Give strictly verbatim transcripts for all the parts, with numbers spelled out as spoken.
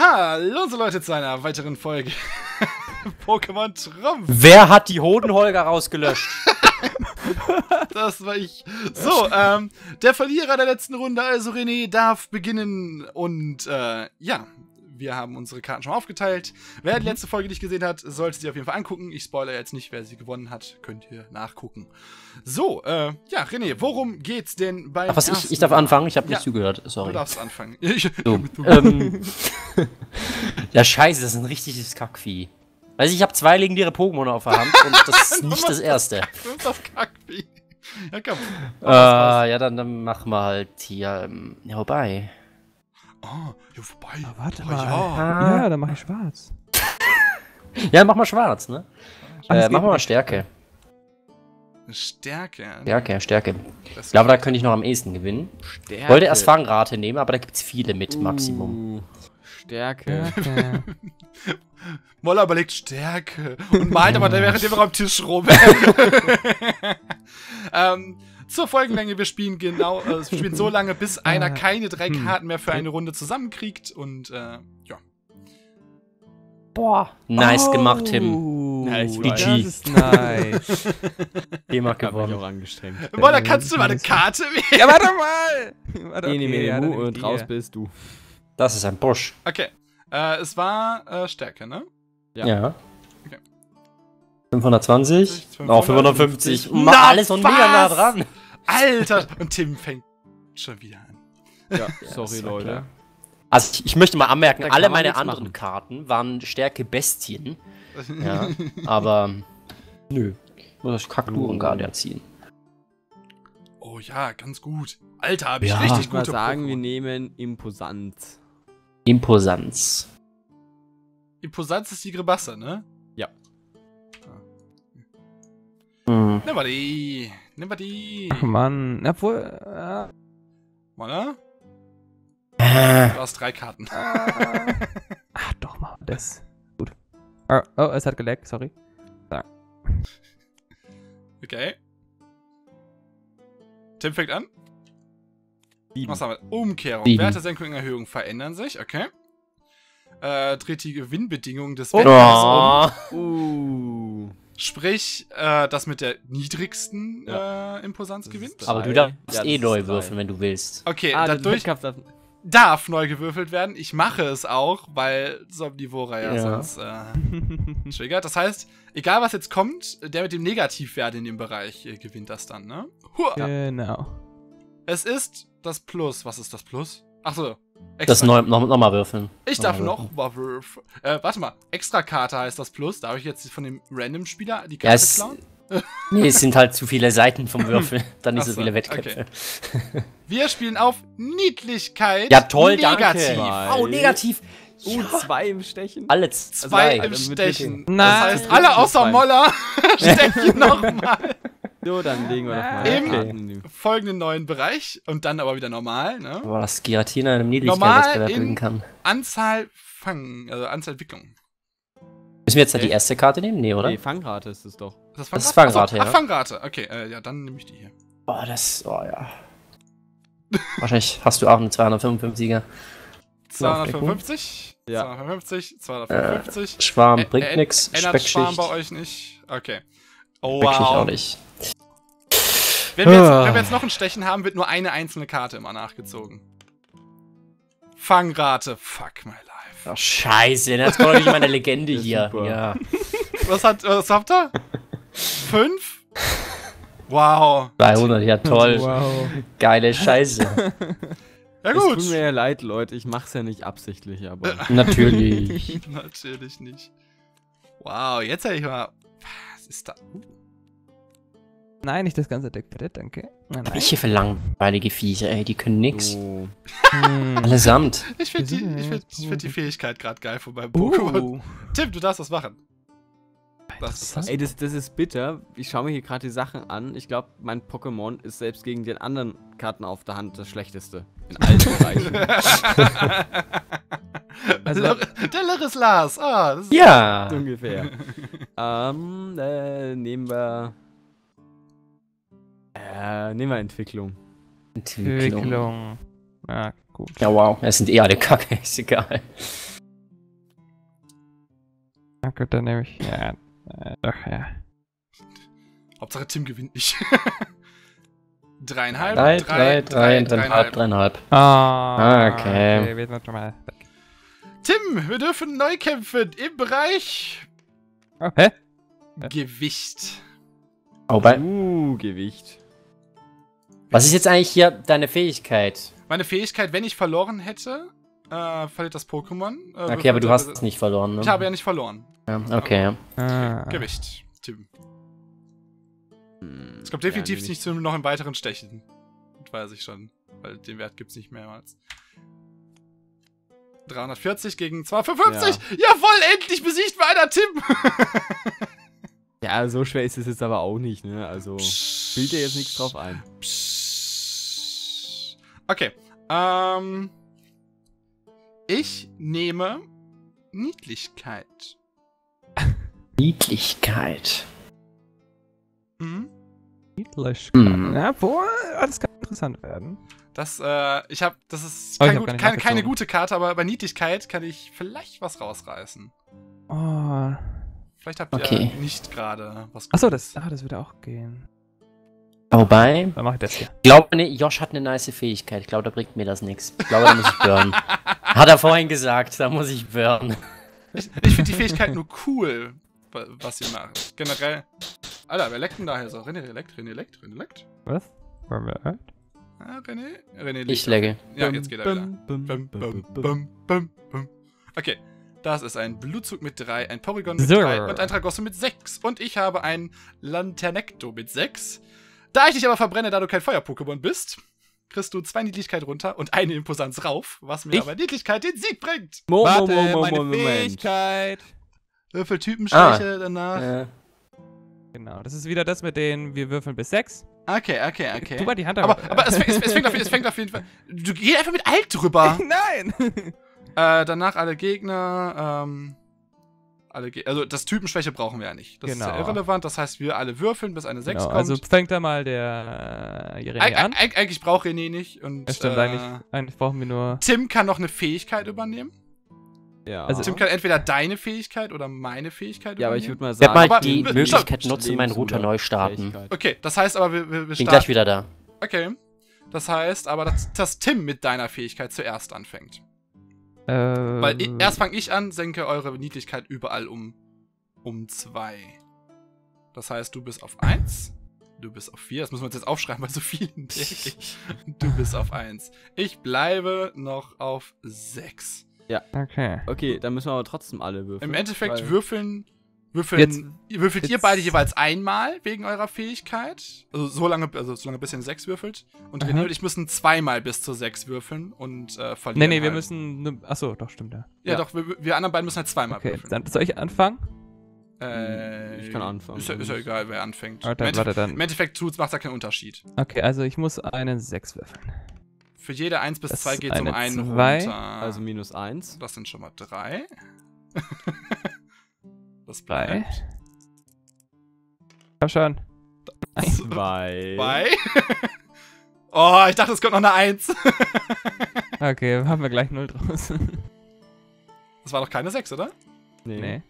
Hallo so Leute zu einer weiteren Folge Pokémon Trumpf. Wer hat die Hodenholger rausgelöscht? Das war ich. So, ähm, der Verlierer der letzten Runde, also René, darf beginnen. Und, äh, ja, wir haben unsere Karten schon aufgeteilt. Wer die letzte Folge nicht gesehen hat, sollte sie auf jeden Fall angucken. Ich spoilere jetzt nicht, wer sie gewonnen hat. Könnt ihr nachgucken. So, äh, ja, René, worum geht's denn bei... Ach, was, ich, ich darf anfangen? Ich habe nicht ja, zugehört, sorry. Du darfst anfangen. Ich, so, ähm, ja, scheiße, das ist ein richtiges Kackvieh. Also ich habe zwei legendäre Pokémon auf der Hand und das ist nicht das erste. Das ist das Kackvieh. Ja, komm. Äh, ja, dann, dann machen wir halt hier, ähm, ja, wobei. Oh, ja, vorbei. Ah, warte oh, mal. Ja. Ja, dann mach ich schwarz. Ja, mach mal schwarz, ne? Äh, machen wir mal Stärke. Stärke. Stärke, Stärke. Das Ich glaube, da könnte ich noch am ehesten gewinnen. Stärke. Ich wollte erst Fangrate nehmen, aber da gibt es viele mit Maximum. Uh, Stärke. Stärke. Moller überlegt Stärke und malt aber während dem am Tisch rum. ähm, zur Folgenlänge, wir spielen genau, äh, wir spielen so lange, bis einer keine drei Karten mehr für eine Runde zusammenkriegt und äh, ja. Boah. Nice oh. gemacht, Tim. Nice, G G. das ist nice. Thema Ich hab mich gewonnen. auch angestrengt. Moller, kannst du mal eine Karte wählen? Ja, warte mal! Warte, Eni, meni, ja, mu dann und die raus hier. bist du. Das ist ein Busch. Okay, äh, es war äh, Stärke, ne? Ja. Ja. Okay. fünfhundertzwanzig. fünfhundertfünfzig. Auch fünfhundertfünfzig. Na, Na, alles und mega nah was? dran. Alter! Und Tim fängt schon wieder an. Ja, sorry, ist ja Leute. klar. Also ich, ich möchte mal anmerken, Da kann alle man meine nichts anderen machen. Karten waren Stärke Bestien. Ja, aber nö. Ich muss das Kakturengarde ziehen. Oh ja, ganz gut. Alter, hab ich Ja. richtig Ich mal gute sagen, wir Pokémon. nehmen Imposanz. Imposanz. Imposanz ist die Grebasse, ne? Ja. Hm. Nimm mal die. Nimm mal die. Ach Mann, obwohl. Äh, Moller? Äh, Du hast drei Karten. äh, ach, doch mal das. Gut. Oh, oh, es hat geleckt, sorry. Okay. Tim fängt an. Sieben. Was haben wir? Umkehrung. Sieben. Wertesenkung, Erhöhung verändern sich. Okay. Äh, dreht die Gewinnbedingungen des oh. Wettbewerbs um. Uh. Sprich, äh, das mit der niedrigsten äh, Imposanz Das gewinnt. ist Aber du Drei. darfst Ja, das eh ist neu drei. würfeln, wenn du willst. Okay, Ah, der dadurch Wettkampf darf... darf neu gewürfelt werden. Ich mache es auch, weil Somnivora ja, Ja. sonst äh, triggert. Das heißt, egal was jetzt kommt, der mit dem Negativwert in dem Bereich äh, gewinnt das dann, ne? Hua. Genau. Es ist das Plus. Was ist das Plus? Achso. Das neu, noch, noch mal würfeln. Ich darf Noch noch mal würfeln. Äh, warte mal. Extrakarte heißt das Plus. Darf ich jetzt von dem Random-Spieler die Ja, Karte es, klauen? nee, es sind halt zu viele Seiten vom Würfel. Dann nicht Ach so so, viele Wettkämpfe. Wir spielen auf Niedlichkeit. Ja, toll, negativ. danke. Oh, negativ. Uh, zwei im Stechen. Alle z- Zwei zwei. im Also mit Stechen. Mitteln. Das Nein. heißt, alle außer Zwei. Moller stechen nochmal So, dann legen wir doch mal Im- Karten in die- folgenden neuen Bereich und dann aber wieder normal, ne? Aber das Giratina in einem Normal Niedlichkeitswettbewerb in- gewinnen kann. Anzahl Fangen, also Anzahl Entwicklung. Müssen wir jetzt Okay. die erste Karte nehmen? Nee, oder? Nee, Fangrate ist es doch. Ist das Das ist Fangrate? Fangrate, Achso, ja. Ach, Fangrate. Okay, äh, ja, dann nehme ich die hier. Oh, das. Oh ja. Wahrscheinlich hast du auch eine zweihundertfünfundfünfziger. zweihundertfünfundfünfzig, Ja. zweihundertfünfzig, zweihundertünfzig. Schwarm Ä- bringt ä- nix. Ändert Schwarm Speckschicht. bei euch nicht? Okay. Oh, Speckschicht auch wow. nicht. Wenn wir, jetzt, Ah. wenn wir jetzt noch ein Stechen haben, wird nur eine einzelne Karte immer nachgezogen. Fangrate. Fuck my life. Oh, scheiße, jetzt kommt doch nicht meine Legende Ja, hier. super. Ja. Was, hat, was habt ihr? Fünf? Wow. zweihundert, ja toll. Wow. Geile Scheiße. Ja Es gut. tut mir ja leid, Leute. Ich mach's ja nicht absichtlich, aber... Natürlich. Natürlich nicht. Wow, jetzt hätte ich mal... Was ist da? Uh. Nein, nicht das ganze Deck, bitte, danke. Nein, Hab nein. ich hier für langweilige Viecher, ey, die können nix. Oh. Hm. Allesamt. Ich finde die, Wir sind ich ja find, jetzt ich find die Pokémon. Fähigkeit gerade geil von meinem Pokémon. Uh. Tim, du darfst das machen. Das ist das. Ey, das, das ist bitter. Ich schaue mir hier gerade die Sachen an. Ich glaube, mein Pokémon ist selbst gegen den anderen Karten auf der Hand das schlechteste. In allen Bereichen. Also- Lor- der Loris Lars. Ah, das ist Ja. Ungefähr. ähm, äh, nehmen wir... Äh, nehmen wir Entwicklung. Entwicklung. Entwicklung. Ja, gut. Ja, wow. Es sind eh alle Kacke, ist egal. Na gut, dann nehme ich. Ja, äh, doch, ja. Hauptsache Tim gewinnt nicht. Dreieinhalb, Drei, drei, drei, drei, dreieinhalb, dreieinhalb. Ah, Okay. okay. Wir sind schon mal weg. Tim, wir dürfen neu kämpfen im Bereich Oh, hä? Gewicht. Oh, bei, Uh, Gewicht. was ist jetzt eigentlich hier deine Fähigkeit? Meine Fähigkeit, wenn ich verloren hätte, äh, verliert das Pokémon. Äh, Okay, aber du äh, hast es nicht verloren, ne? Ich habe ja nicht verloren. Ja, okay. Ah. Gewicht, Tim. Hm, Es kommt definitiv ja, nicht zu noch einem weiteren Stechen. Das weiß ich schon. Weil den Wert gibt es nicht mehrmals. dreihundertvierzig gegen zweihundertfünfundfünfzig! Ja. Jawohl, endlich besiegt meiner Tim! Ja, so schwer ist es jetzt aber auch nicht, ne? Also, Psst. bild dir jetzt nichts drauf ein. Psst. Okay. Ähm. Ich nehme Niedlichkeit. Niedlichkeit. Mhm. Niedlich. Hm. Ja, boah, das kann interessant werden. Das, äh, ich hab, das ist Oh, ich kein hab gut, gar nicht keine, keine nachgezogen. gute Karte, aber bei Niedlichkeit kann ich vielleicht was rausreißen. Oh. Vielleicht habt ihr Okay. nicht gerade was Achso, Gutes. das, ah, das würde auch gehen. Wobei, Dann mach ich das hier. ich glaube, ne, Josh hat eine nice Fähigkeit. Ich glaube, da bringt mir das nichts. Ich glaube, da muss ich burnen. Hat er vorhin gesagt, da muss ich burnen. Ich, ich finde die Fähigkeit nur cool, wa- was sie macht. Generell. Alter, wer leckt denn da hier so? René leckt, René leckt, René leckt. Was? Wollen wir alt? Ah, René? René leckt. Ich legge. Ja, jetzt geht er wieder. Bum, Bum, bum, bum, bum, bum. bum, bum, bum. Okay, das ist ein Blutzug mit drei, ein Porygon mit So. drei und ein Tragosso mit sechs. Und ich habe ein Lanternecto mit sechs. Da ich dich aber verbrenne, da du kein Feuer-Pokémon bist, kriegst du zwei Niedlichkeit runter und eine Imposanz rauf, was mir Ich? aber Niedlichkeit den Sieg bringt. Mo, mo, Warte, mo, mo, meine mo, Moment. Fähigkeit. Würfeltypenschwäche danach. Äh, Genau, das ist wieder das mit den, wir würfeln bis sechs. Okay, okay, okay. Tu mal die Hand aber auf. aber es, fängt, es, es, fängt auf, es fängt auf jeden Fall. Du geh einfach mit alt drüber. Nein! äh, danach alle Gegner. Ähm, alle Ge also das Typenschwäche brauchen wir ja nicht. Das ist ja Genau. irrelevant. Das heißt, wir alle würfeln, bis eine sechs Genau, kommt. also fängt da mal der äh, Jeremy Eig an. eig eigentlich braucht René nicht. Und, Das stimmt, äh, eigentlich, eigentlich brauchen wir nur... Tim kann noch eine Fähigkeit übernehmen. Ja. Also- Tim kann entweder deine Fähigkeit oder meine Fähigkeit ja, aber ich übernehmen. würde mal ich werde sagen, mal Aber- die stopp. Möglichkeit nutzen, meinen Router Lebensruder- neu starten. Fähigkeit. Okay, das heißt aber, wir, wir, wir Bin gleich starten. wieder da. Okay. Das heißt aber, dass, dass Tim mit deiner Fähigkeit zuerst anfängt. Äh, Weil i- erst fange ich an, senke eure Niedlichkeit überall um um zwei. Das heißt, du bist auf eins, du bist auf vier. Das müssen wir uns jetzt aufschreiben, weil so viel in der Ecke. Du bist auf eins. Ich bleibe noch auf sechs. Okay. Okay, dann müssen wir aber trotzdem alle würfeln. Im Endeffekt weil- würfeln, würfeln Jetzt- würfelt ihr jetzt- beide jeweils einmal wegen eurer Fähigkeit. Also so lange, also so lange bis ihr eine sechs würfelt. Und René Aha. und ich müssen zweimal bis zur sechs würfeln und äh, verlieren. Nee, nee, wir halt. müssen... Ne, achso, doch, stimmt, ja. Ja, Ja. doch, wir, wir anderen beiden müssen halt zweimal Okay, würfeln. dann soll ich anfangen? Äh, Ich kann anfangen. Ist ja, ist ja egal, wer anfängt. Warte, Im, Endeffekt, warte, dann. Im Endeffekt tut's, macht da keinen Unterschied. Okay, also ich muss eine sechs würfeln. Für jede eins bis Das zwei ist geht es um eine einen zwei. runter. Also minus eins. das sind schon mal drei. Das Drei. bleibt. Komm schon. Zwei. Zwei. Oh, ich dachte, es kommt noch eine eins. Okay, haben wir gleich null draus. Das war doch keine sechs, oder? Nee. Nee.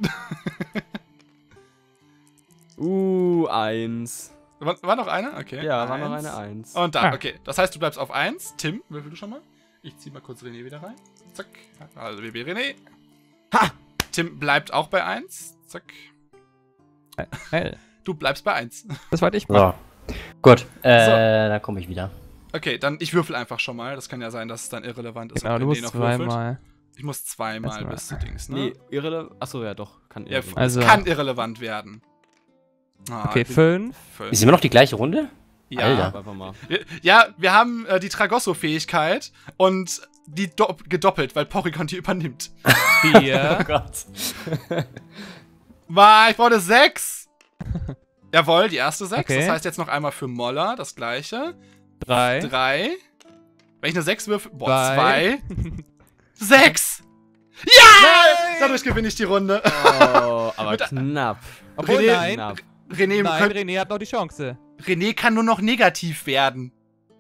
Uh, eins. War, war noch eine? Okay. Ja, war noch Eins. eine eins. Und da, Ah. okay. Das heißt, du bleibst auf eins. Tim, würfel du schon mal. Ich zieh mal kurz René wieder rein. Zack. Also B B René. Ha! Tim bleibt auch bei eins. Zack. Hey, Du bleibst bei eins. das wollte ich machen. So. Gut, äh, So. da komme ich wieder. Okay, dann ich würfel einfach schon mal. Das kann ja sein, dass es dann irrelevant ist. Genau, ob du René musst noch würfelt. zweimal. Ich muss zweimal Erstmal. bis zu Dings, ne? Nee, irrelevant. Achso, ja, doch. Kann Ja, irrelevant. Also- es kann irrelevant werden. Ah, Okay, ich bin- fünf. fünf. Ist immer noch die gleiche Runde? Ja. Alter. Einfach mal. Wir- Ja, wir haben äh, die Tragosso-Fähigkeit und die do gedoppelt, weil Porygon die übernimmt. Vier. Gott. War, ich brauche eine sechs. Jawohl, die erste sechs. Okay. Das heißt jetzt noch einmal für Moller, das gleiche. drei. Drei. Wenn ich eine sechs würfel. Boah, Zwei. zwei. Sechs! Ja! Dadurch gewinne ich die Runde. Oh, aber Mit- knapp. Obwohl, René- nein. Knapp. René, Nein, könnt, René hat noch die Chance. René kann nur noch negativ werden. Ja.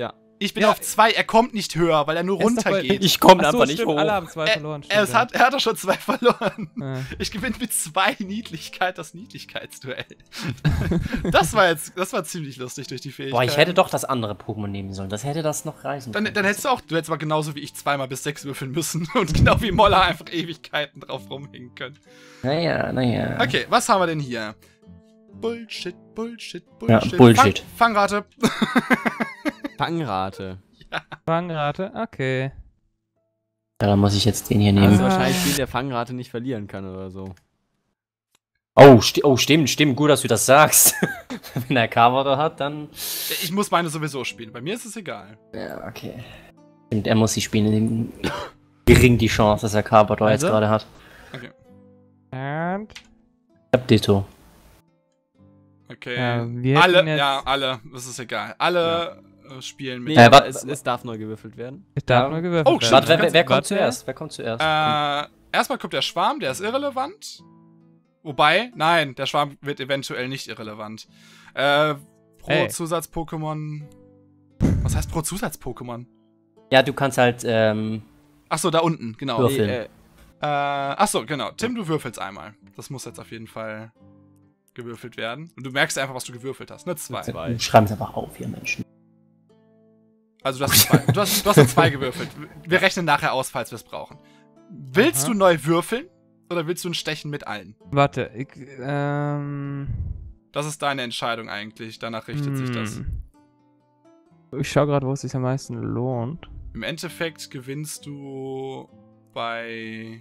Ich bin Ja. auf zwei, er kommt nicht höher, weil er nur Er ist doch bei- runtergeht. Ich komme Ach so, einfach nicht stimmt, hoch. alle haben zwei verloren. Er, stimmt, es hat, er hat doch schon zwei verloren. ja. Ich gewinne mit zwei Niedlichkeit das Niedlichkeitsduell. Das war jetzt, das war ziemlich lustig durch die Fähigkeit. Boah, ich hätte doch das andere Pokémon nehmen sollen. Das hätte das noch reichen Dann, können. dann hättest du auch, du hättest mal genauso wie ich zweimal bis sechs würfeln müssen und genau wie Moller einfach Ewigkeiten drauf rumhängen können. Naja, naja. Okay, was haben wir denn hier? Bullshit, Bullshit, Bullshit. Ja, Bullshit. Fang, Fangrate. Fangrate. Fangrate, okay. Ja, dann muss ich jetzt den hier Also nehmen. wahrscheinlich den, der Fangrate nicht verlieren kann oder so. Oh, sti oh, stimmt, stimmt. Gut, dass du das sagst. Wenn er Carvador hat, dann... Ich muss meine sowieso spielen. Bei mir ist es egal. Ja, okay. Stimmt, er muss sie spielen. Gering die Chance, dass er Carvador Also? jetzt gerade hat. Okay. Und, Ich hab Ditto. Okay. Ja, wir alle, hätten jetzt- ja, alle. Das ist egal. Alle äh, spielen mit. Nee, Äh, aber warte, es, warte. es darf neu gewürfelt werden. ich darf Ja. nur gewürfelt Oh, werden. shit. Warte, wer, kannst- wer kommt warte. zuerst? Wer kommt zuerst? Äh, erstmal kommt der Schwarm, der ist irrelevant. Wobei, nein, der Schwarm wird eventuell nicht irrelevant. Äh, pro Ey. Zusatz-Pokémon. Was heißt pro Zusatz-Pokémon? Ja, du kannst halt, ähm... Achso, da unten, genau. Würfeln. Nee, äh, Äh, achso, genau. Tim, du würfelst einmal. Das muss jetzt auf jeden Fall gewürfelt werden. Und du merkst einfach, was du gewürfelt hast. Ne, zwei. Zwei. Schreiben es einfach auf, ihr Menschen. Also du hast zwei. Du hast, du hast zwei gewürfelt. Wir rechnen nachher aus, falls wir es brauchen. Willst Aha. du neu würfeln? Oder willst du ein Stechen mit allen? Warte, ich, ähm... Das ist deine Entscheidung eigentlich. Danach richtet sich das. hm. Ich schau gerade, wo es sich am meisten lohnt. Im Endeffekt gewinnst du bei...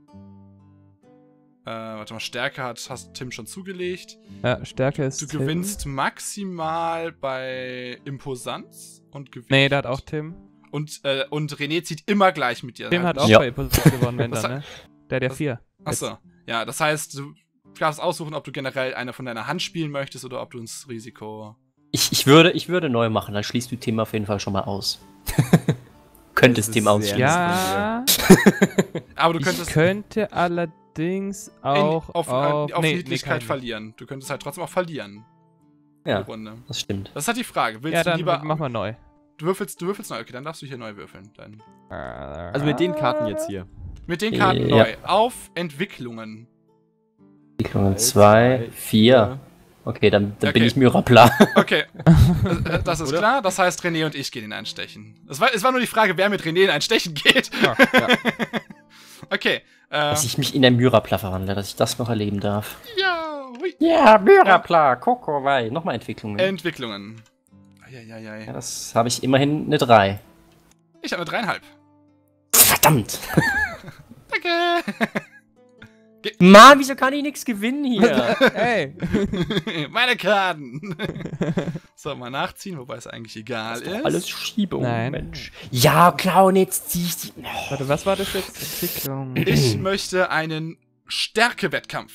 Äh, warte mal, Stärke hat, hast Tim schon zugelegt. Ja, Stärke ist Du Tim. gewinnst maximal bei Imposanz und Gewicht. Nee, der hat auch Tim. Und, äh, und René zieht immer gleich mit dir. Tim hat auch Ja. bei Imposition gewonnen, wenn Das dann, ne? Der hat ja das- vier. Achso. Ja, das heißt, du darfst aussuchen, ob du generell eine von deiner Hand spielen möchtest oder ob du ins Risiko... Ich, ich, würde, ich würde neu machen, dann schließt du Tim auf jeden Fall schon mal aus. Könntest Das Tim ist ausschließen. sehr- Ja, Aber du ich könntest könnte allerdings in, auch auf, auf, auf nee, Niedlichkeit nee, kein- verlieren. Du könntest halt trotzdem auch verlieren. Ja, Die Runde. das stimmt. Das ist halt die Frage. Willst Ja, du dann lieber... mach mal neu. Du würfelst, du würfelst neu. Okay, dann darfst du hier neu würfeln. Dann. Also mit den Karten jetzt hier. Mit den Karten Ja. neu. Auf Entwicklungen. Entwicklungen zwei, vier. Okay, dann, dann bin Okay. ich Myrapla. Okay. Das- Das ist Oder? klar. Das heißt, René und ich gehen in ein Stechen. Es war, es war nur die Frage, wer mit René in ein Stechen geht. Ja. Okay. Äh, Dass ich mich in ein Myrapla verwandle, dass ich das noch erleben darf. ja, hui. Ja, Myrapla, Kokowai. Nochmal Entwicklungen. Entwicklungen. Eieiei. ja, das habe ich immerhin eine drei. Ich habe eine dreieinhalb. Verdammt! Danke. Mann, wieso kann ich nichts gewinnen hier? Ey! Meine Karten. So, mal nachziehen, wobei es eigentlich egal ist. Alles Schiebung, Nein. Mensch. Ja, Clown, jetzt zieh ich die. Oh. Warte, was war das jetzt? Entwicklung. Ich möchte einen Stärke-Wettkampf.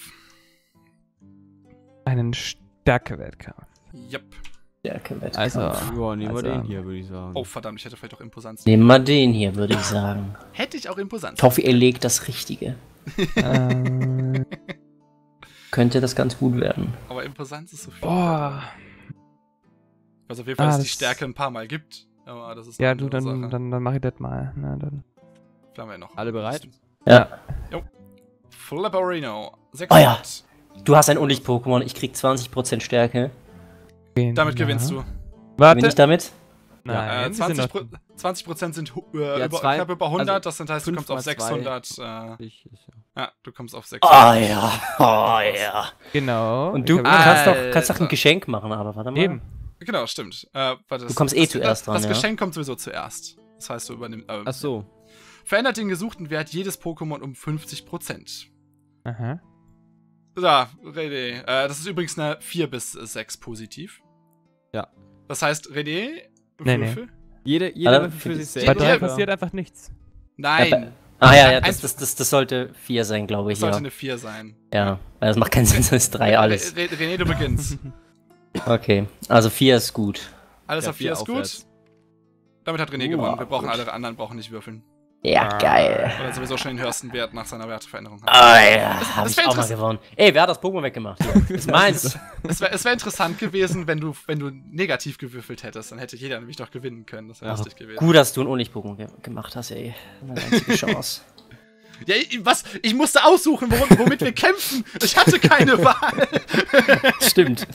Einen Stärke-Wettkampf. Yep. Stärke-Wettkampf. Also, Ja, nehmen wir Also- den hier, würde ich sagen. Oh, verdammt, ich hätte vielleicht auch Imposanz. Nehmen wir den hier, würde ich sagen. Hätte ich auch Imposanz. Ich hoffe, ihr legt das Richtige. äh, Könnte das ganz gut werden. Aber Imposanz ist so viel. boah. Was auf jeden Fall Ah, dass die das- Stärke ein paar Mal gibt. Aber das ist Ja, eine du, andere dann, Sache. dann, dann mach ich das mal. Na, dann. Da haben wir noch. Alle bereit? Ja. Flipperino. Oh sechshundert. ja. Du hast ein Unlicht-Pokémon, ich krieg zwanzig Prozent Stärke. Damit Genau. gewinnst du. Gewinne Warte. ich damit? Nein, Äh, die sind zwanzig, noch- Pro zwanzig Prozent sind hu- äh, Ja, über, zwei- knapp über hundert, also das heißt, du fünf kommst auf mal zwei. sechshundert. Äh, Ich, ich, ja, du kommst auf Oh sechshundert. ja, oh ja. Genau. Und du Ich hab- kannst, doch, Alter. kannst doch ein Geschenk machen, aber warte mal. Eben. Genau, stimmt. Äh, warte, das, kommst eh das, zuerst das, dran, Das ja. Geschenk kommt sowieso zuerst. Das heißt, du übernimmst. Äh, Ach so. Verändert den gesuchten Wert jedes Pokémon um fünfzig Prozent. Aha. Ja, René. Äh, das ist übrigens eine vier bis sechs positiv. Ja. Das heißt, René, Nee, nee. Würfel? Jede, jeder Alter, Würfel für sich bei Bei selber. drei Ja. passiert einfach nichts. Nein. Ah ja, ja, das, Eins- das, das, das sollte vier sein, glaube Das ich. sollte Ja. eine vier sein. ja, weil das macht keinen Sinn, das ist drei alles. Re Re René, du beginnst. Okay, also vier ist gut. Alles Ja, auf vier vier ist gut. aufwärts. Damit hat René Uh, gewonnen. Wir brauchen gut. alle anderen brauchen nicht würfeln. Ja, geil. Oder sowieso schon den höchsten Wert nach seiner Werteveränderung hat. Ah ja, hab das ich wär auch mal interess- gewonnen. Ey, wer hat das Pokémon weggemacht? Hier. Das ist meins. Es wäre wär interessant gewesen, wenn du, wenn du negativ gewürfelt hättest. Dann hätte jeder nämlich doch gewinnen können. Das wäre Aber lustig gewesen. gut, dass du ein Unig-Pokémon ge gemacht hast, ey. Meine einzige Chance. Ja, ich- was? Ich musste aussuchen, worum, womit wir kämpfen. Ich hatte keine Wahl. Stimmt.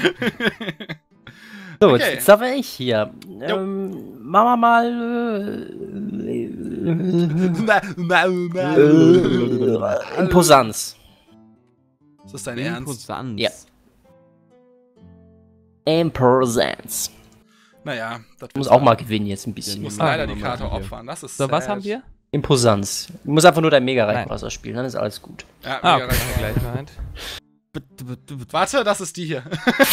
So, Okay. jetzt, jetzt darf ich hier. Ähm, machen wir mal. Äh, Imposanz. Ist das dein Ernst? Imposanz. Ja. Imposanz. Naja, das Ich muss auch mal gewinnen jetzt ein bisschen. Ich muss Ah, leider die Moment Karte hier. opfern. Das ist So, was sad. haben wir? Imposanz. Du musst einfach nur dein Nein. Mega-Rayquaza spielen, dann ist alles gut. Ja, Ah, mega okay, recht. gleich meint. Warte, das ist die hier.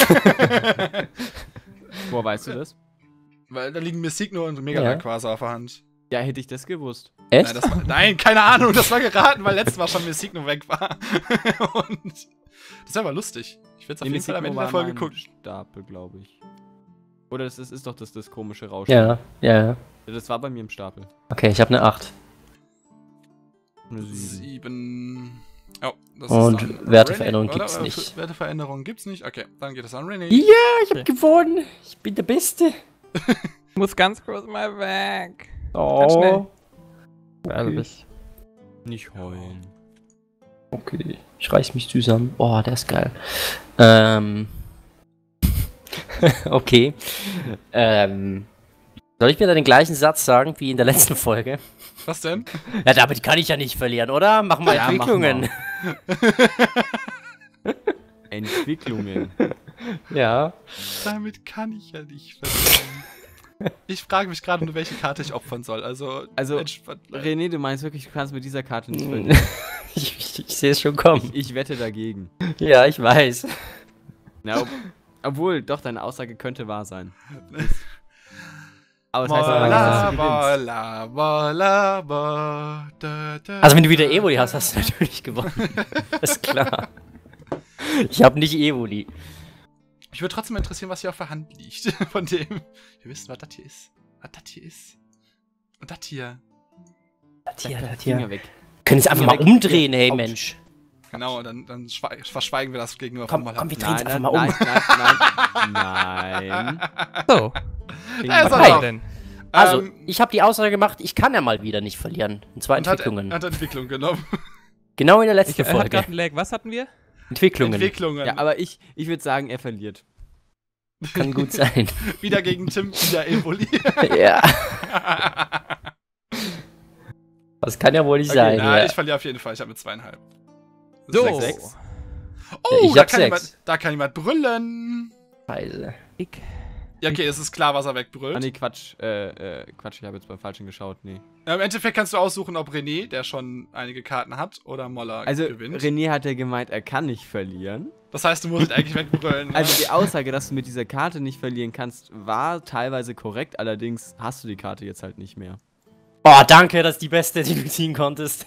Woher weißt du das? Weil da liegen Messigno und Mega Ja. Rayquaza auf der Hand. Ja, hätte ich das gewusst. Echt? Nein, das war, nein, keine Ahnung, das war geraten, weil letztes Mal schon Messigno weg war. Und das wäre aber lustig. Ich werde es auf jeden Fall am Ende der Folge gucken. Stapel, glaube ich. Oder das ist, ist doch das, das komische Rauschen. Ja, ja, ja. Das war bei mir im Stapel. Okay, ich habe eine acht. Eine sieben. Sieben. Oh, das Und ist an Werteveränderung René, gibt's oder? nicht. Werteveränderung gibt's nicht. Okay, dann geht es an René. Ja, ich habe gewonnen. Ich bin der Beste. Ich muss ganz kurz mal weg. Oh. Ganz schnell. Ehrlich. Nicht heulen. Okay, ich reiß mich zusammen. Oh, der ist geil. Ähm. Okay. Ähm. Soll ich mir da den gleichen Satz sagen wie in der letzten Folge? Was denn? Ja, damit kann ich ja nicht verlieren, oder? Machen wir Ja, mach Entwicklungen. Entwicklungen. Ja. Damit kann ich ja nicht verlieren. Ich frage mich gerade nur, welche Karte ich opfern soll. Also, Also, entspannt bleiben. René, du meinst wirklich, du kannst mit dieser Karte nicht verlieren. ich ich, ich sehe es schon kommen. Ich wette dagegen. Ja, ich weiß. Na, ob, obwohl, doch, deine Aussage könnte wahr sein. Aber das heißt aber nicht, dass du Mola, gewinnst. mola, mola, mola, da, da, Also wenn du wieder Evoli hast, hast du natürlich gewonnen. Ist klar. Ich habe nicht Evoli. Ich würde trotzdem interessieren, was hier auf der Hand liegt. Von dem. Wir wissen, was das hier ist. Was das hier ist. Und das hier. Das hier, das Finger hier. weg. Können Sie es einfach Finger mal weg. umdrehen, hey Autsch. Mensch. Genau, dann, dann schwe- verschweigen wir das gegenüber Komm, von komm, wir Mola. drehen es Nein, einfach nein, mal um. nein, nein, nein. So, Da ist was er haben wir doch. denn? Also, Ähm, ich habe die Aussage gemacht, ich kann ja mal wieder nicht verlieren. Und zwar und hat, Entwicklungen. hat Entwicklung genommen. Genau in der Ich letzten er hat Folge. gerade einen Lag. Was hatten wir? Entwicklungen. Entwicklungen. Ja, aber ich, ich würde sagen, er verliert. Kann gut sein. Wieder gegen Tim, wieder Evoli. Ja. Das kann ja wohl nicht sein. ja, ja. ich verliere auf jeden Fall. Ich habe mit zweieinhalb. So. Sechs, sechs. Oh, Ich da hab kann, sechs. jemand, da kann jemand brüllen. Scheiße. Ich. Ja, okay, es ist klar, was er wegbrüllt. Ah, nee, Quatsch. Äh, äh, Quatsch, ich habe jetzt beim Falschen geschaut. Nee. Ja, Im Endeffekt kannst du aussuchen, ob René, der schon einige Karten hat, oder Molla Also, gewinnt. René hat ja gemeint, er kann nicht verlieren. Das heißt, du musst eigentlich wegbrüllen. Also, die Aussage, dass du mit dieser Karte nicht verlieren kannst, war teilweise korrekt. Allerdings hast du die Karte jetzt halt nicht mehr. Oh, danke, das ist die beste, die du ziehen konntest.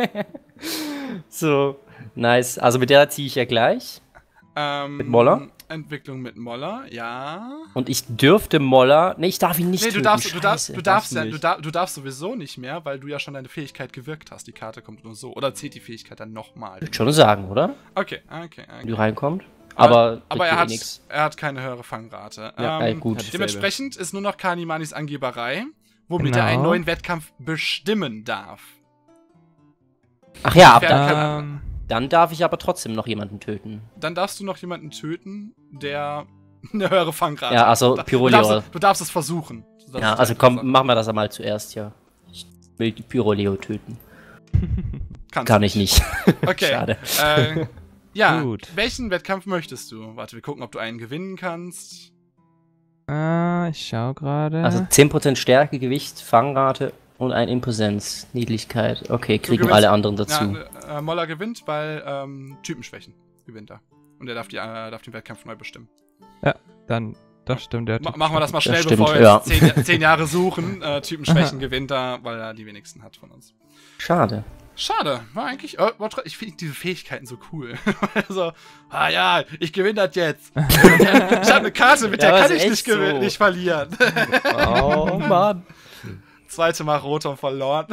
So, nice. Also mit der ziehe ich ja gleich. ähm, mit Molla? Entwicklung mit Molla, ja. Und ich dürfte Molla. Nee, ich darf ihn nicht Nee, du töten. darfst, du darfst, Scheiße. du darfst, ja, nicht. du, dar, du darfst sowieso nicht mehr, weil du ja schon deine Fähigkeit gewirkt hast. Die Karte kommt nur so. Oder zählt die Fähigkeit dann nochmal? Ich würde schon sagen, oder? Okay, okay, Wenn okay. du reinkommt. Aber, aber das er bringt hat, eh nix. er hat keine höhere Fangrate. Ja, ey, ähm, gut. hat- Dementsprechend ist nur noch Kanimanis Angeberei, womit Genau. er einen neuen Wettkampf bestimmen darf. Ach ja, ab Wer- dann, kann- Ähm, dann darf ich aber trotzdem noch jemanden töten. Dann darfst du noch jemanden töten, der eine höhere Fangrate Ja, also hat. Pyrolior. Du darfst, du darfst es versuchen. Das Ja, ist also die komm, Sache. machen wir das einmal zuerst, ja. Ich will die Pyroleo töten. Kannst Kann du ich nicht. Okay. Schade. Äh, ja, Gut. welchen Wettkampf möchtest du? Warte, wir gucken, ob du einen gewinnen kannst. äh, ich schau gerade. Also zehn Prozent Stärke, Gewicht, Fangrate und ein Imposenz, Niedlichkeit. Okay, kriegen gewinnst- alle anderen dazu. Ja, äh, Moller gewinnt, weil ähm, Typenschwächen gewinnt er. Und er darf, die, äh, darf den Wettkampf neu bestimmen. Dann, das stimmt. Der Ma machen wir das mal Das schnell, stimmt, bevor wir ja. jetzt zehn, Ja- zehn Jahre suchen. Äh, Typenschwächen gewinnt er, weil er die wenigsten hat von uns. Schade. Schade, war eigentlich. Äh, war tr- ich finde diese Fähigkeiten so cool. Also, ah ja, ich gewinne das jetzt. ich habe eine Karte, mit Ja, der aber kann ist ich echt nicht, gewin- so. nicht verlieren. Oh Mann. Zweite Mal Rotom verloren.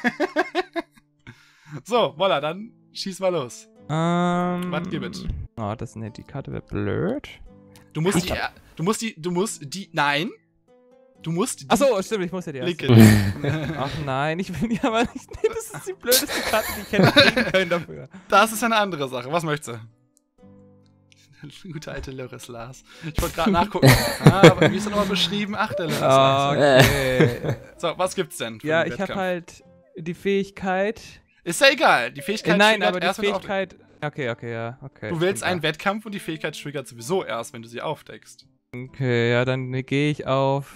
So, Wolla, dann schieß mal los. Ähm. Was gibt? Oh, das ne, die Karte wäre blöd. Du musst Ich die, hab- du musst die, du musst die, nein. Du musst die Achso, stimmt, ich muss ja die erste. linke. Ach nein, ich bin ja aber nicht. Nee, das ist die blödeste Karte, die ich hätte kriegen können dafür. Das ist eine andere Sache. Was möchtest du? Gute alte Lörres Lars. Ich wollte gerade nachgucken. Ah, aber wie ist er nochmal beschrieben? Ach, der Lörres Lars. Okay. So, was gibt's denn? für Ja, den ich habe Wettkampf? halt die Fähigkeit. Ist ja egal. Die Äh, Fähigkeit nein, triggert aber die erst, wenn du auf- Fähigkeit. Okay, okay, ja, okay. Du willst stimmt, einen Wettkampf und die Fähigkeit triggert sowieso erst, wenn du sie aufdeckst. ja. Okay, ja, dann gehe ich auf.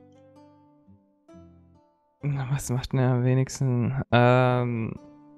Na, was macht denn am wenigsten? Ähm.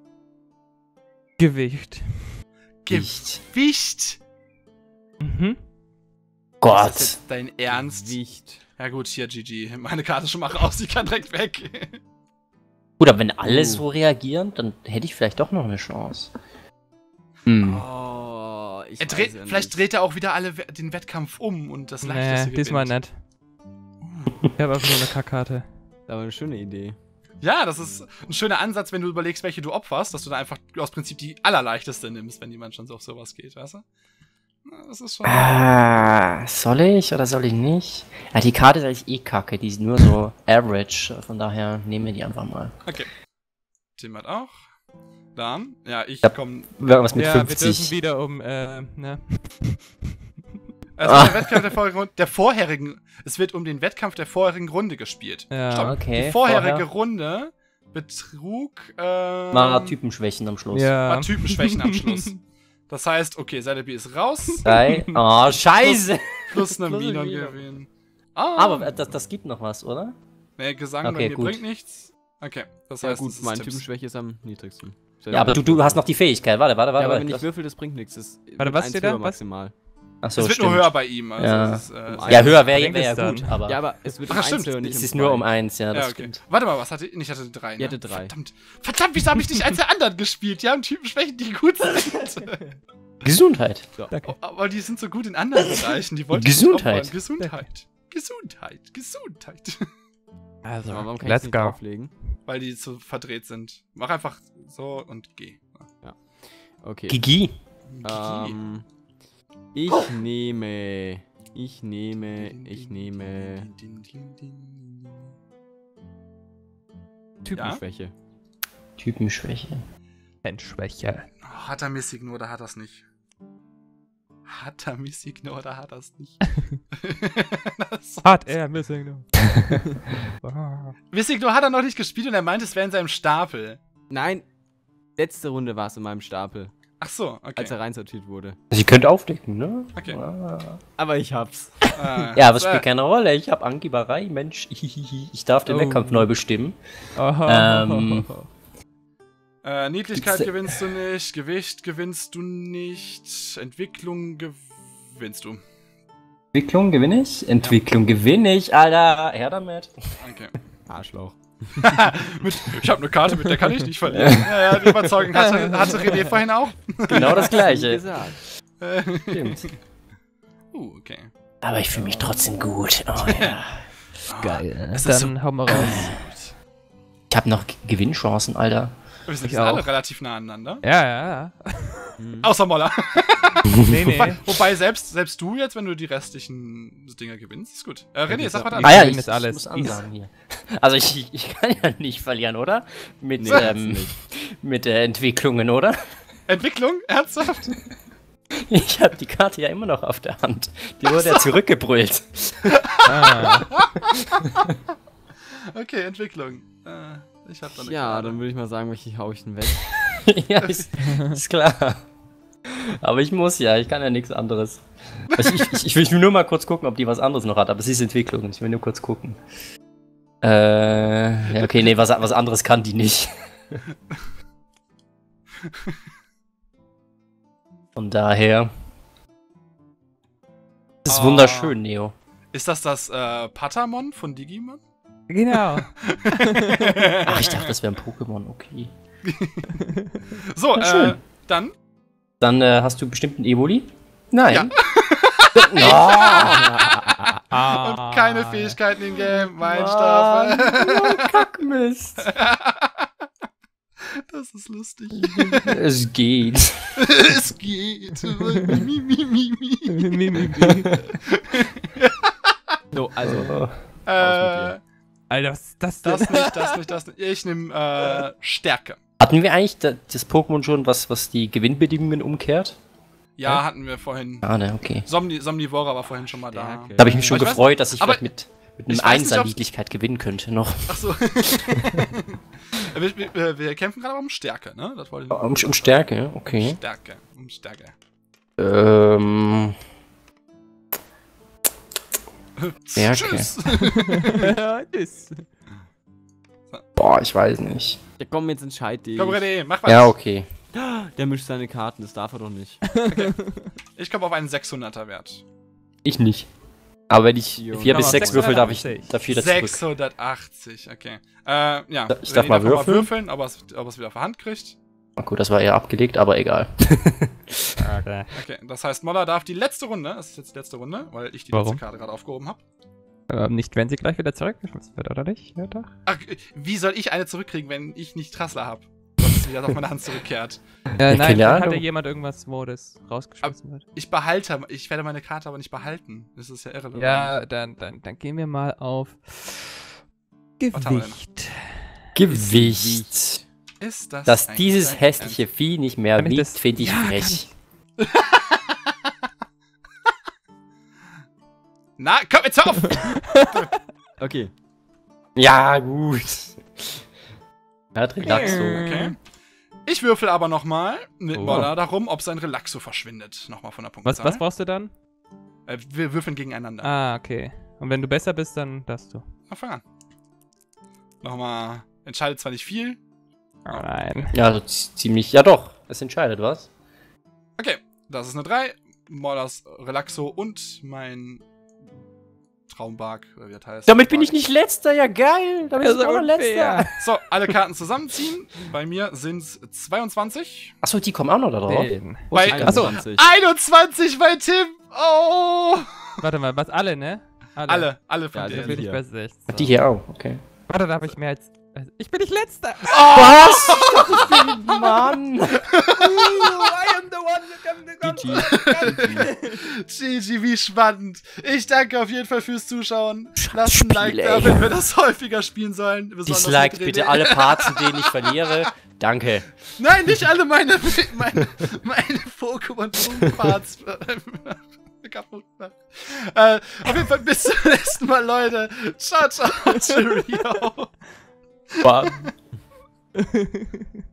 Gewicht. Gewicht. Gewicht! Mhm. Ist das Gott. jetzt dein Ernst? Wicht. Ja gut, hier G G. Meine Karte ist schon mal raus, die kann direkt weg. Gut, aber wenn alle Uh. so reagieren, dann hätte ich vielleicht doch noch eine Chance. Hm. Oh, ich Er dreht, weiß ja vielleicht nicht. dreht er auch wieder alle We- den Wettkampf um und das leichteste Nee, diesmal gewinnt. nicht. Ich habe einfach nur eine Kackkarte. Das war eine schöne Idee. Ja, das ist ein schöner Ansatz, wenn du überlegst, welche du opferst, dass du da einfach aus Prinzip die allerleichteste nimmst, wenn jemand schon so auf sowas geht, weißt du? Na, das ist schon... Ah, soll ich oder soll ich nicht? Ja, die Karte ist eigentlich eh kacke, die ist nur so average, von daher nehmen wir die einfach mal. Okay. Tim hat auch. Dann, ja, ich Ja. komme... Irgendwas mit Ja, wir dürfen fünfzig. wieder um, äh, ne? Also Ah. der Wettkampf der vorherigen, Runde- der vorherigen... Es wird um den Wettkampf der vorherigen Runde gespielt. Ja. Stopp. Okay, Die vorherige vorher. Runde betrug... Ähm, Mal Typenschwächen am Schluss. Ja. war Typenschwächen am Schluss. Das heißt, okay, Celebi ist raus, Drei. Oh, scheiße! plus eine Plus eine Mine Mine. gewinnen. Ah, Aber das, das gibt noch was, oder? nee, Gesang Okay, bei mir gut. bringt nichts. Okay, das Ja heißt, gut, das ist meine Tipps. Typenschwäche ist am niedrigsten. Ja, aber du, du hast noch die Fähigkeit. Warte, warte, Ja, warte. aber warte. wenn ich Das- würfel, das bringt nichts. Das Warte, wird was eins steht da? höher Was? maximal. Achso, Es wird stimmt. nur höher bei ihm. Also Ja. das ist, äh, Um Ja, eins. höher wäre bringt wär es ja dann? gut, aber Ja, aber es wird um Ach, eins stimmt. höher, nicht es um ist nur zwei. um eins, ja, das ja, okay. stimmt. Warte mal, was hatte ich? Ich hatte drei. Ihr Ne? hattet drei. Verdammt. Verdammt, wieso habe ich nicht eins der anderen gespielt? Die haben Typenschwächen, die gut sind. Gesundheit. Danke. Aber die sind so gut in anderen Bereichen. Die wollten Gesundheit. nicht opfern. Gesundheit. Gesundheit. Gesundheit. Also, Aber warum kann ich let's nicht go. drauflegen? Weil die zu verdreht sind. Mach einfach so und geh. Okay. Gigi. Ähm, ich nehme. Ich nehme. Ich nehme. Typenschwäche. Typenschwäche. Schwäche. Oh, hat er Missigno oder hat er es nicht? Hat er Missigno oder hat er es nicht? Das- Hat er Missing no. Ah. Missigno hat er noch nicht gespielt und er meinte, es wäre in seinem Stapel. Nein, letzte Runde war es in meinem Stapel, Ach so, okay. als er reinsortiert wurde. Sie könnt aufdecken, ne? Okay. Ah. Aber ich hab's. Ah, Ja, aber es so, spielt keine Rolle. Ich habe Angeberei, Mensch. Ich darf den Oh. Wettkampf neu bestimmen. Aha. Ähm. Äh, Niedlichkeit Gibt's- gewinnst du nicht, Gewicht gewinnst du nicht, Entwicklung gewinnst du. Entwicklung gewinne ich? Entwicklung gewinne ich, Alter. Her damit. Okay. Arschloch. mit, ich habe eine Karte, mit der kann ich nicht verlieren. Ja, ja, die Überzeugung hatte, hatte René vorhin auch. Genau das Wie Gleiche. gesagt. Äh, Stimmt. uh, okay. Aber ich fühle mich trotzdem gut. Oh, ja. Geil. Es ist Dann hauen wir raus. Ich habe noch G- Gewinnchancen, Alter. Wir sind Ich alle auch. relativ nah aneinander. Ja, ja, ja. Hm. Außer Moller. Nee, Wobei, nee. wobei selbst, selbst du jetzt, wenn du die restlichen Dinger gewinnst, ist gut. Äh, René, das sag ist mal auch- dann. Ah ja, Gewinn ich, ist alles. ich muss ansagen hier. Also ich, ich kann ja nicht verlieren, oder? Mit, Nee, ähm, nicht. mit äh, Entwicklungen, oder? Entwicklung? Ernsthaft? Ich habe die Karte ja immer noch auf der Hand. Die wurde ja zurückgebrüllt. Ah. Okay, Entwicklung. Äh, ich hab da eine Ja, Karte. dann würde ich mal sagen, welche hau ich denn weg? Ja, ist, ist klar. Aber ich muss ja, ich kann ja nichts anderes. Also ich, ich, ich will nur mal kurz gucken, ob die was anderes noch hat, aber es ist Entwicklung. Ich will nur kurz gucken. Äh, ja, okay, nee, was, was anderes kann die nicht. Von daher. Das ist Ah. wunderschön, Neo. Ist das das äh, Patamon von Digimon? Genau. Ach, ich dachte, das wäre ein Pokémon, okay. So, Na, äh, schön. dann. Dann äh, hast du bestimmt einen Evoli? Nein. Ja. Ja. Ah. Und keine Fähigkeiten im Game. Mein Mann, Strafe. Kackmist. Das ist lustig. Es geht. Es geht. Mi, mi, mi, mi. Mi, mi, mi. So, also. Oh. Äh, Alter, was ist das denn? das nicht, das nicht, das nicht. Ich nehme äh, Stärke. Hatten wir eigentlich da, das Pokémon schon, was, was die Gewinnbedingungen umkehrt? Ja, hatten wir vorhin. Ah, ne, okay. Somni Somnivora war vorhin schon mal da. Stärke. Da habe ich mich schon Aber ich weiß- gefreut, dass ich aber vielleicht mit, mit ich einem weiß nicht, Einser ob's- Niedlichkeit gewinnen könnte noch. Achso. wir, wir, wir kämpfen gerade aber um Stärke, ne? Das wollte ich Um, um Stärke, okay. Stärke. Um Stärke. Ähm. Stärke. Tschüss. Ja, das. Boah, ich weiß nicht. Ja, komm, jetzt entscheid dich. Komm, René, mach was. Ja, okay. Der mischt seine Karten, das darf er doch nicht. Ich komme auf einen sechshunderter Wert. Ich nicht. Aber wenn ich Jo. vier bis Aber sechs würfel, darf ich sechshundertachtzig. dafür das zurück. sechshundertachtzig, okay. Äh, ja. Ich darf René mal noch würfeln. würfeln, ob er es ob er's wieder auf der Hand kriegt. Oh, gut, das war eher abgelegt, aber egal. Okay. Okay, das heißt, Moller darf die letzte Runde, das ist jetzt die letzte Runde, weil ich die Warum? letzte Karte gerade aufgehoben habe. Ähm, nicht, wenn sie gleich wieder zurückgeschmissen wird, oder nicht? Ja, doch. Ach, wie soll ich eine zurückkriegen, wenn ich nicht Trassler habe? Dass es wieder auf meine Hand zurückkehrt. Ja, Ja, nein, keine dann hat Ahnung. ja jemand irgendwas, wo das rausgeschmissen wird. Ich behalte, ich werde meine Karte aber nicht behalten. Das ist ja irrelevant. Ja, dann, dann, dann gehen wir mal auf Was haben wir denn? Gewicht. Gewicht. Ist das Dass ein dieses Second? hässliche Vieh nicht mehr Kann ich wiegt, das- finde ich Ja, kann frech. Na, komm jetzt auf! Okay. Ja, gut. Er hat Relaxo. Okay. Ich würfel aber nochmal mit Oh. Moller darum, ob sein Relaxo verschwindet. Nochmal von der Was, Punktzahl. was brauchst du dann? Äh, wir würfeln gegeneinander. Ah, okay. Und wenn du besser bist, dann darfst du. Na, fang an. Nochmal. Entscheidet zwar nicht viel. Oh nein. Ja, also z- ziemlich. Ja, doch. Es entscheidet was. Okay, das ist eine drei. Mollers Relaxo und mein Traumbark, oder wie das heißt. Damit bin ich nicht letzter, ja geil. Damit Das bin ich ist auch noch unfair. letzter. So, alle Karten zusammenziehen. Bei mir sind es zweiundzwanzig. Achso, die kommen auch noch da drauf. Den. Bei Achso. einundzwanzig. einundzwanzig bei Tim! Oh! Warte mal, was alle, ne? Alle, alle von Ja, Dann denen. bin ich Hier. bei sechzehn. Die hier auch, okay. Warte, da habe ich mehr als. also, Ich bin nicht letzter! Was? Ich dachte, ich bin Mann. I am the one that G G, wie spannend. Ich danke auf jeden Fall fürs Zuschauen. Lasst ein Spiel, Like ey. da, wenn wir das häufiger spielen sollen. Besonders Dislike mit René. bitte alle Parts, in denen ich verliere. Danke. Nein, nicht alle meine, meine, meine Pokémon-Parts kaputt machen. Äh, auf jeden Fall bis zum nächsten Mal, Leute. Ciao, ciao. Cheerio. Mann.